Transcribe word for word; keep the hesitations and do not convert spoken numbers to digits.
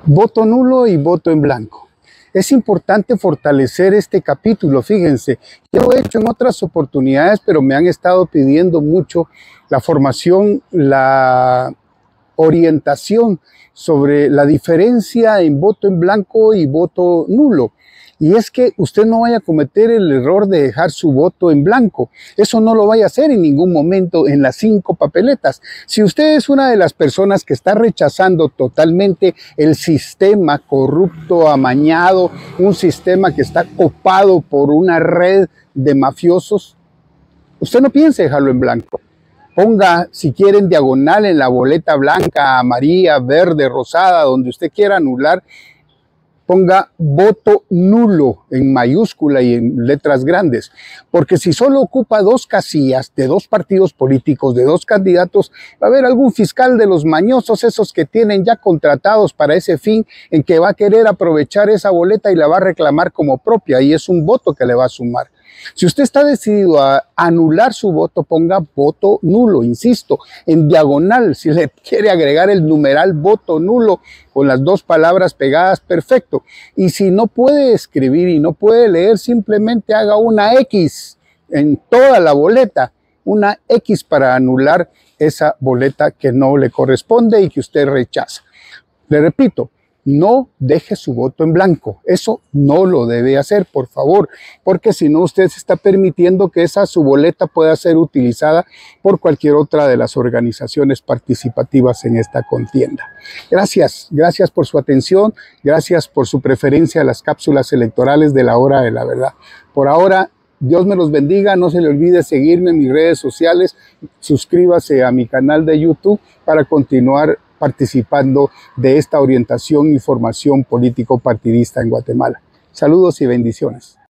Voto nulo y voto en blanco. Es importante fortalecer este capítulo, fíjense. Yo lo he hecho en otras oportunidades, pero me han estado pidiendo mucho la formación, la orientación sobre la diferencia en voto en blanco y voto nulo. Y es que usted no vaya a cometer el error de dejar su voto en blanco. Eso no lo vaya a hacer en ningún momento en las cinco papeletas. Si usted es una de las personas que está rechazando totalmente el sistema corrupto, amañado, un sistema que está copado por una red de mafiosos, usted no piense dejarlo en blanco. Ponga, si quiere, en diagonal en la boleta blanca, amarilla, verde, rosada, donde usted quiera anular, ponga voto nulo en mayúscula y en letras grandes, porque si solo ocupa dos casillas de dos partidos políticos, de dos candidatos, va a haber algún fiscal de los mañosos, esos que tienen ya contratados para ese fin, en que va a querer aprovechar esa boleta y la va a reclamar como propia, y es un voto que le va a sumar. Si usted está decidido a anular su voto, ponga voto nulo, insisto, en diagonal. Si le quiere agregar el numeral voto nulo con las dos palabras pegadas, perfecto. Y si no puede escribir y no puede leer, simplemente haga una X en toda la boleta, una X para anular esa boleta que no le corresponde y que usted rechaza. Le repito, no deje su voto en blanco. Eso no lo debe hacer, por favor, porque si no, usted se está permitiendo que esa su boleta pueda ser utilizada por cualquier otra de las organizaciones participativas en esta contienda. Gracias, gracias por su atención, gracias por su preferencia a las cápsulas electorales de la Hora de la Verdad. Por ahora, Dios me los bendiga, no se le olvide seguirme en mis redes sociales, suscríbase a mi canal de YouTube para continuar participando de esta orientación y formación político partidista en Guatemala. Saludos y bendiciones.